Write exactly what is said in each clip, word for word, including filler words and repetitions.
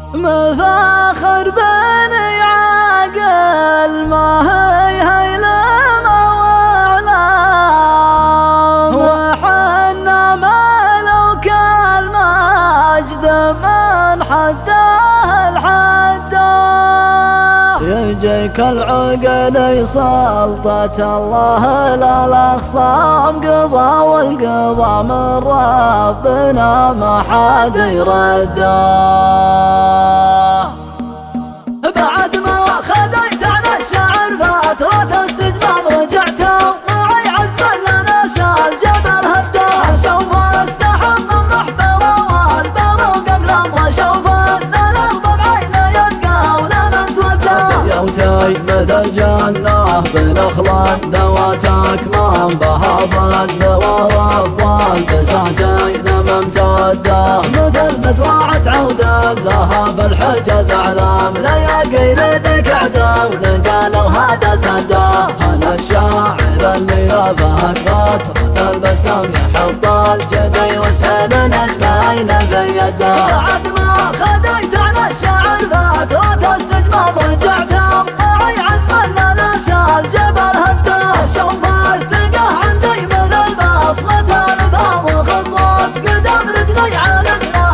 مفاخر بني عاقل ما هي هيلمة وإعلام، وحنا ملوك المجد من حده الحدا. يجيك العقل سلطة الله لا الأخصام، قضى والقضى من ربنا ما حد يرده. بعد ما خذيت عن الشعر فترة استجمام رجعت معي عزما لنا شال جبل هدا. شوف السحب من محبوه والبروق اقلم، وشوف ان الارض بعينه يتقى ولنا اسوده. يوتي مثل جنه بالاخلان دواتك من بها ظل ورفوان، بساتين ممتده مثل مزرعه عوده لها في الحجاز اعلام. لياقيل ذيك عدو قالوا هذا سده، هذا الشاعر اللي رفعت قطرة البسام يحط الجدي وسهل نجمين في يده. بعد ما خذيت عن الشعر فترة استجمام رجعت معي عزما لنا شال جبل هدا. شوف الثقة عندي مثل بصمة الابهام، وخطوات قدم رجلي على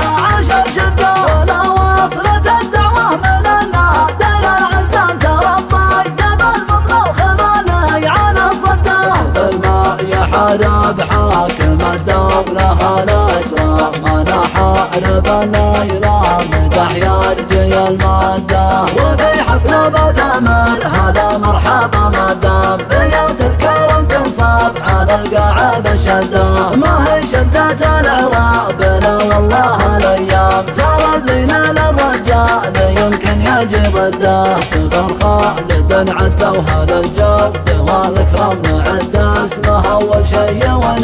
عشر شده. ولا وصلت الدعوة من النادر العزام، ترى الطيب المطرى وخمالي على صده. الماء يحارب حاكم الدولة هالأجرام، أنا حارب الليلة مدح يرجي المادة. وفي حفل بدمر هذا مرحبا مدام، بيوت الكرم تنصب على القاع بشدة. ما هي شدة العراب لا والله الايام، ترى اللي نال الرجال يمكن يجي ضده. صغر خالد عده وهذا الجود والاكرام نعده، اسمه اول شي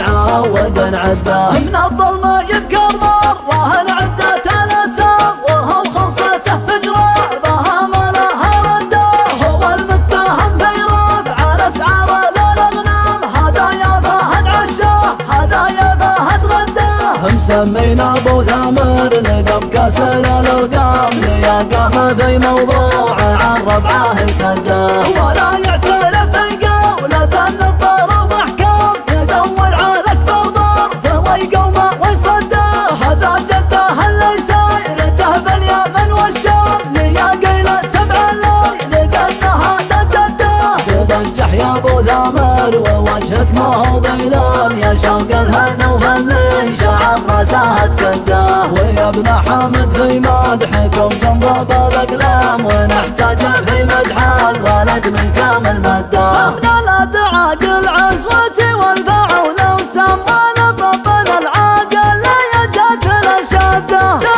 ونعود نعده. من الظلمة يذكر مره نعده الاسام، وهو خمسته فجره بها ما لها رده. هو المتهم في رفع الاسعار للاغنام، هذا يا فهد عشاه هذا يا فهد غده. مسمينا ابو ثامر لقب كاسر الالقام، ليقام في موضوع عن ربعه سده. ولا يعترف بقولة النظر ومحكام، يدور على اكبر ضر فوي قومه ويصده. هذا جده اللي سايرته باليمن والشام، لياقيل سبع الليل قلنا هذا جده. تبجح يا ابو ثامر ووجهك ما هو بيلام، يا شوق الهنا وفلي شعر راسات كده. ويا ابن حامد في مدحكم تنضب الاقلام، ونحتاج في مدح الولد من كامل مده. ابن الادعاق العزوة والفعول وسمى ربنا العاقل لا يجات الاشده.